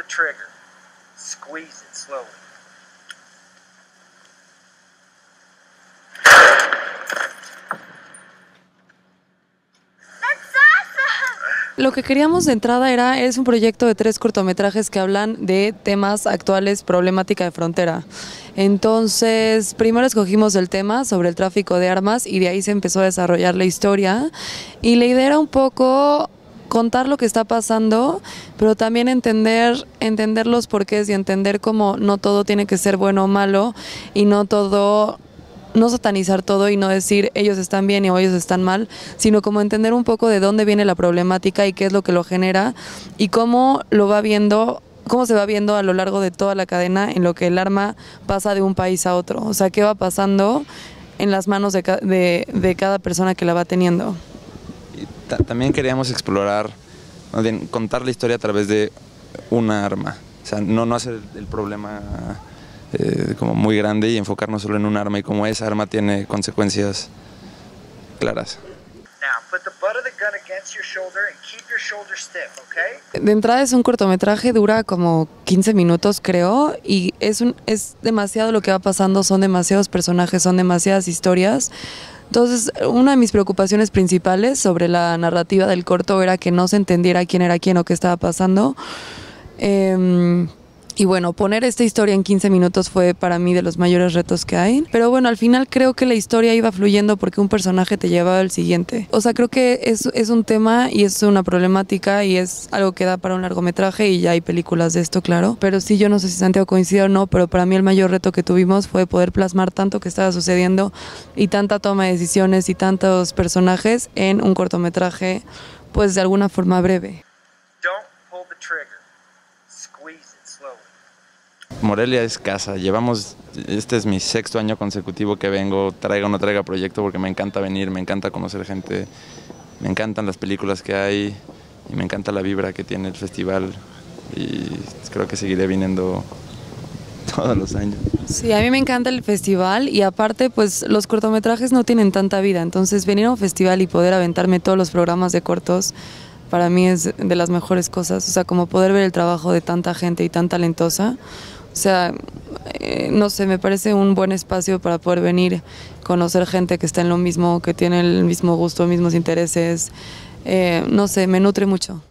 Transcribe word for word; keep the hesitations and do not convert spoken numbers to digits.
trigger. Squeeze it slowly. Lo que queríamos de entrada era, es un proyecto de tres cortometrajes que hablan de temas actuales, problemática de frontera. Entonces, primero escogimos el tema sobre el tráfico de armas y de ahí se empezó a desarrollar la historia. Y la idea era un poco contar lo que está pasando, pero también entender, entender los porqués y entender cómo no todo tiene que ser bueno o malo y no todo... no satanizar todo y no decir ellos están bien o ellos están mal, sino como entender un poco de dónde viene la problemática y qué es lo que lo genera y cómo lo va viendo, cómo se va viendo a lo largo de toda la cadena en lo que el arma pasa de un país a otro. O sea, qué va pasando en las manos de, de, de cada persona que la va teniendo. Y también queríamos explorar, contar la historia a través de una arma. O sea, no, no hacer el problema... Eh, como muy grande y enfocarnos solo en un arma y como esa arma tiene consecuencias claras. De entrada es un cortometraje, dura como quince minutos creo y es, un, es demasiado lo que va pasando, son demasiados personajes, son demasiadas historias. Entonces, una de mis preocupaciones principales sobre la narrativa del corto era que no se entendiera quién era quién o qué estaba pasando. Eh, Y bueno, poner esta historia en quince minutos fue para mí de los mayores retos que hay. Pero bueno, al final creo que la historia iba fluyendo porque un personaje te llevaba al siguiente. O sea, creo que es, es un tema y es una problemática y es algo que da para un largometraje y ya hay películas de esto, claro. Pero sí, yo no sé si Santiago coincide o no, pero para mí el mayor reto que tuvimos fue poder plasmar tanto que estaba sucediendo y tanta toma de decisiones y tantos personajes en un cortometraje, pues de alguna forma breve. Don't pull the trigger. Squeeze it slowly. Morelia es casa, llevamos, este es mi sexto año consecutivo que vengo, traiga o no traiga proyecto, porque me encanta venir, me encanta conocer gente, me encantan las películas que hay y me encanta la vibra que tiene el festival y creo que seguiré viniendo todos los años. Sí, a mí me encanta el festival y aparte pues los cortometrajes no tienen tanta vida, entonces venir a un festival y poder aventarme todos los programas de cortos para mí es de las mejores cosas, o sea, como poder ver el trabajo de tanta gente y tan talentosa. O sea, eh, no sé, me parece un buen espacio para poder venir, conocer gente que está en lo mismo, que tiene el mismo gusto, mismos intereses. Eh, no sé, me nutre mucho.